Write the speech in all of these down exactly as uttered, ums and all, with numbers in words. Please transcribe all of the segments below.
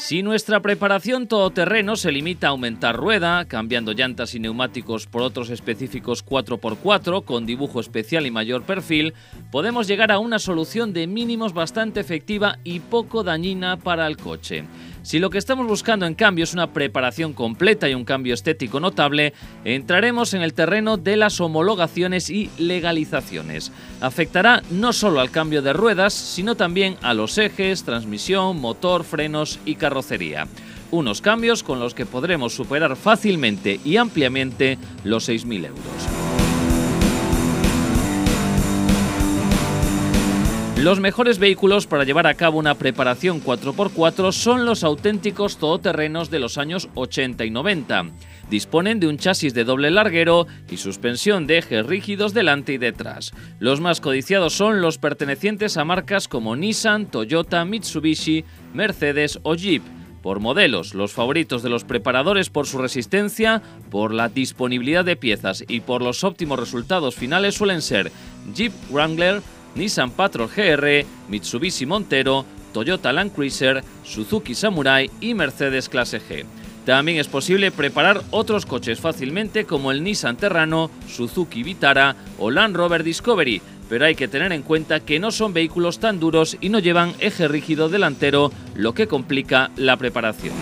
Si nuestra preparación todoterreno se limita a aumentar rueda, cambiando llantas y neumáticos por otros específicos cuatro por cuatro con dibujo especial y mayor perfil, podemos llegar a una solución de mínimos bastante efectiva y poco dañina para el coche. Si lo que estamos buscando en cambio es una preparación completa y un cambio estético notable, entraremos en el terreno de las homologaciones y legalizaciones. Afectará no solo al cambio de ruedas, sino también a los ejes, transmisión, motor, frenos y carrocería. Unos cambios con los que podremos superar fácilmente y ampliamente los seis mil euros. Los mejores vehículos para llevar a cabo una preparación cuatro por cuatro son los auténticos todoterrenos de los años ochenta y noventa. Disponen de un chasis de doble larguero y suspensión de ejes rígidos delante y detrás. Los más codiciados son los pertenecientes a marcas como Nissan, Toyota, Mitsubishi, Mercedes o Jeep. Por modelos, los favoritos de los preparadores por su resistencia, por la disponibilidad de piezas y por los óptimos resultados finales suelen ser Jeep Wrangler, Nissan Patrol G R, Mitsubishi Montero, Toyota Land Cruiser, Suzuki Samurai y Mercedes Clase G. También es posible preparar otros coches fácilmente como el Nissan Terrano, Suzuki Vitara o Land Rover Discovery, pero hay que tener en cuenta que no son vehículos tan duros y no llevan eje rígido delantero, lo que complica la preparación.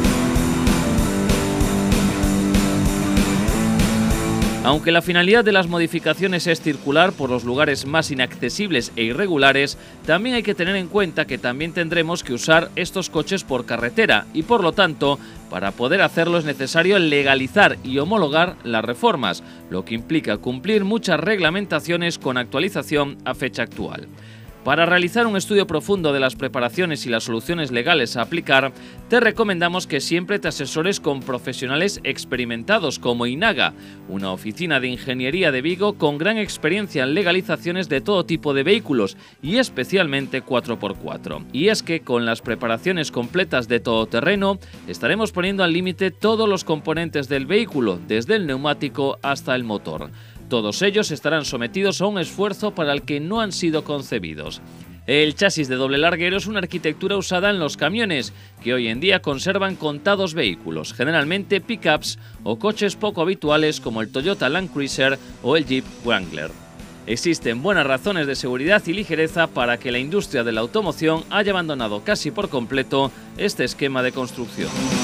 Aunque la finalidad de las modificaciones es circular por los lugares más inaccesibles e irregulares, también hay que tener en cuenta que también tendremos que usar estos coches por carretera y, por lo tanto, para poder hacerlo es necesario legalizar y homologar las reformas, lo que implica cumplir muchas reglamentaciones con actualización a fecha actual. Para realizar un estudio profundo de las preparaciones y las soluciones legales a aplicar, te recomendamos que siempre te asesores con profesionales experimentados como Inaga, una oficina de ingeniería de Vigo con gran experiencia en legalizaciones de todo tipo de vehículos y especialmente cuatro por cuatro. Y es que con las preparaciones completas de todoterreno estaremos poniendo al límite todos los componentes del vehículo, desde el neumático hasta el motor. Todos ellos estarán sometidos a un esfuerzo para el que no han sido concebidos. El chasis de doble larguero es una arquitectura usada en los camiones, que hoy en día conservan contados vehículos, generalmente pickups o coches poco habituales como el Toyota Land Cruiser o el Jeep Wrangler. Existen buenas razones de seguridad y ligereza para que la industria de la automoción haya abandonado casi por completo este esquema de construcción.